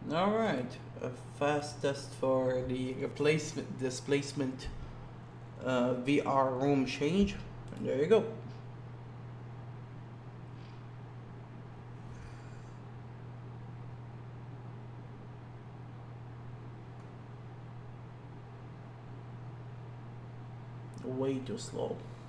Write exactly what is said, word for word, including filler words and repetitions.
All right, a fast test for the replacement displacement uh, V R room change. And there you go. Way too slow.